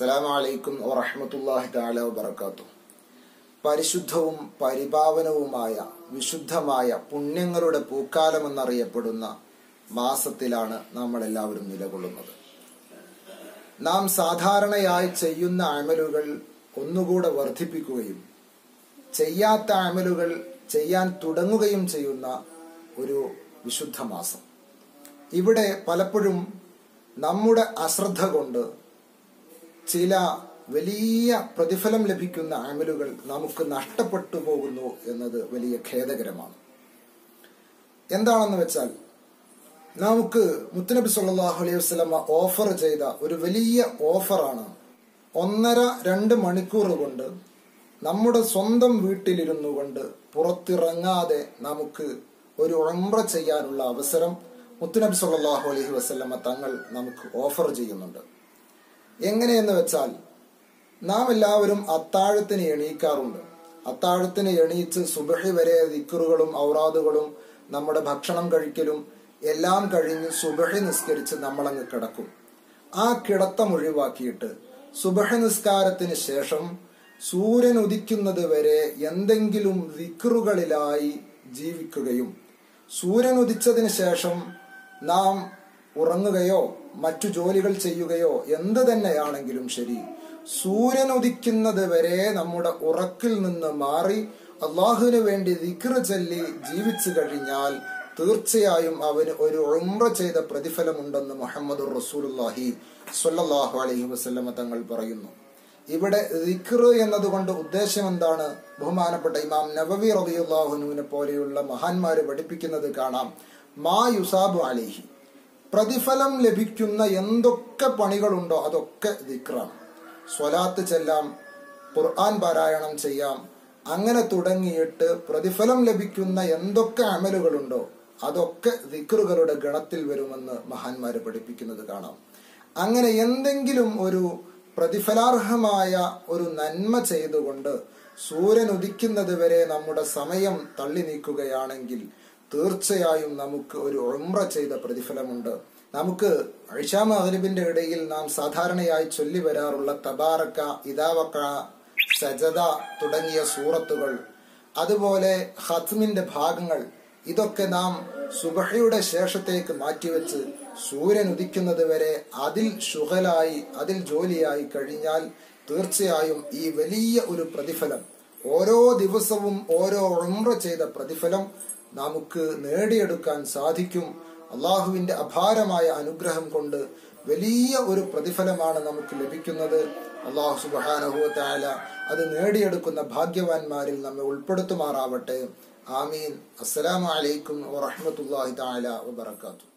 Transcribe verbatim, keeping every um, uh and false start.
അസ്സലാമു അലൈക്കും വറഹ്മത്തുള്ളാഹി തആല വബറകാതുഹു. പരിശുദ്ധവും പരിപാവനവുമായ വിശുദ്ധമായ പുണ്യങ്ങളുടെ പൂക്കാലമെന്നറിയപ്പെടുന്ന മാസത്തിലാണ് നമ്മൾ എല്ലാവരും നിലകൊള്ളുന്നത്. നാം സാധാരണയായി ചെയ്യുന്ന അമലുകൾ ഒന്നുകൂടെ വർദ്ധിപ്പിക്കുകയും ചെയ്യാത്ത അമലുകൾ ചെയ്യാൻ തുടങ്ങുകയും ചെയ്യുന്ന ഒരു വിശുദ്ധ മാസം. ഇവിടെ പലപ്പോഴും നമ്മുടെ അശ്രദ്ധ കൊണ്ട് ചില വലിയ പ്രതിഫലം ലഭിക്കുന്ന അമലുകൾ നമുക്ക് നഷ്ടപ്പെട്ടു പോകുന്നു എന്നത് വലിയ ഖേദകരമാണ്. എന്താണെന്ന് വെച്ചാൽ, നമുക്ക് മുത്തുനബി സല്ലല്ലാഹു അലൈഹി വസല്ലം ഓഫർ ചെയ്ത ഒരു വലിയ ഓഫറാണ്. ഒന്നര രണ്ട് മണിക്കൂർ കൊണ്ട് നമ്മുടെ സ്വന്തം വീട്ടിലിരുന്നു കൊണ്ട് പുറത്തിറങ്ങാതെ നമുക്ക് ഒരു ഉംറ ചെയ്യാനുള്ള അവസരം മുത്തുനബി സല്ലല്ലാഹു അലൈഹി വസല്ലം തങ്ങൾ നമുക്ക് ഓഫർ ചെയ്യുന്നുണ്ട്. എങ്ങനെയെന്ന് വെച്ചാൽ, നാം എല്ലാവരും അത്താഴത്തിന് എണീക്കാറുണ്ട്. അത്താഴത്തിന് എണീച്ച് സുബഹി വരെ ദിക്റുകളും ഔറാദുകളും നമ്മുടെ ഭക്ഷണം കഴിക്കലും എല്ലാം കഴിഞ്ഞ് സുബഹി നിസ്കരിച്ച് നമ്മളങ്ങ് കിടക്കും. ആ കിടത്തം ഒഴിവാക്കിയിട്ട് സുബഹി നിസ്കാരത്തിന് ശേഷം സൂര്യൻ ഉദിക്കുന്നത് വരെ എന്തെങ്കിലും ദിക്റുകളിലായി ജീവിക്കുകയും സൂര്യൻ ഉദിച്ചതിന് ശേഷം നാം ഉറങ്ങുകയോ മറ്റു ജോലികൾ ചെയ്യുകയോ എന്ത് തന്നെയാണെങ്കിലും ശരി, സൂര്യൻ ഉദിക്കുന്നത് വരെ നമ്മുടെ ഉറക്കിൽ നിന്ന് മാറി അള്ളാഹുവിന് വേണ്ടി ദിക്ർ ചൊല്ലി ജീവിച്ചു കഴിഞ്ഞാൽ തീർച്ചയായും അവന് ഒരു ഉംറ ചെയ്ത പ്രതിഫലമുണ്ടെന്ന് മുഹമ്മദുർ റസൂലുള്ളാഹി സ്വല്ലല്ലാഹു അലൈഹി വസല്ലം തങ്ങൾ പറയുന്നു. ഇവിടെ ദിക്ർ എന്നതുകൊണ്ട് ഉദ്ദേശം എന്താണ്? ബഹുമാനപ്പെട്ട ഇമാം നബവി റളിയല്ലാഹു അൻഹുവിനെ പോലെയുള്ള മഹാന്മാര് പഠിപ്പിക്കുന്നത് കാണാം. മാ യുസാബു അലൈഹി, പ്രതിഫലം ലഭിക്കുന്ന എന്തൊക്കെ പണികളുണ്ടോ അതൊക്കെ ദിക്റാണ്. സ്വലാത്ത് ചെല്ലാം, ഖുർആൻ പാരായണം ചെയ്യാം, അങ്ങനെ തുടങ്ങിയിട്ട് പ്രതിഫലം ലഭിക്കുന്ന എന്തൊക്കെ അമലുകളുണ്ടോ അതൊക്കെ ദിക്റുകളുടെ ഗണത്തിൽ വരുമെന്ന് മഹാന്മാര് പഠിപ്പിക്കുന്നത് കാണാം. അങ്ങനെ എന്തെങ്കിലും ഒരു പ്രതിഫലാർഹമായ ഒരു നന്മ ചെയ്തുകൊണ്ട് സൂര്യൻ ഉദിക്കുന്നത് വരെ നമ്മുടെ സമയം തള്ളി നീക്കുകയാണെങ്കിൽ തീർച്ചയായും നമുക്ക് ഒരു ഉംറ ചെയ്ത പ്രതിഫലമുണ്ട്. നമുക്ക് ഇശാ മഗ്രിബിന്റെ ഇടയിൽ നാം സാധാരണയായി ചൊല്ലി വരാറുള്ള തബാറക, ഇദാ വഖഅ, സജദ തുടങ്ങിയ സൂറത്തുകൾ, അതുപോലെ ഖത്മിന്റെ ഭാഗങ്ങൾ, ഇതൊക്കെ നാം സുബഹിയുടെ ശേഷത്തേക്ക് മാറ്റിവെച്ച് സൂര്യൻ ഉദിക്കുന്നത് വരെ അതിൽ ശുഗലായി അതിൽ ജോലിയായി കഴിഞ്ഞാൽ തീർച്ചയായും ഈ വലിയ ഒരു പ്രതിഫലം, ഓരോ ദിവസവും ഓരോ ഉംറ ചെയ്ത പ്രതിഫലം നമുക്ക് നേടിയെടുക്കാൻ സാധിക്കും. അള്ളാഹുവിന്റെ അപാരമായ അനുഗ്രഹം കൊണ്ട് വലിയ ഒരു പ്രതിഫലമാണ് നമുക്ക് ലഭിക്കുന്നത്. അള്ളാഹു സുബ്ഹാനഹു വ തആല അത് നേടിയെടുക്കുന്ന ഭാഗ്യവാന്മാരിൽ നമ്മെ ഉൾപ്പെടുത്തുമാറാവട്ടെ. ആമീൻ. അസ്സലാമു അലൈക്കും വറഹ്മത്തുള്ളാഹി തആല വബറകാതുഹു.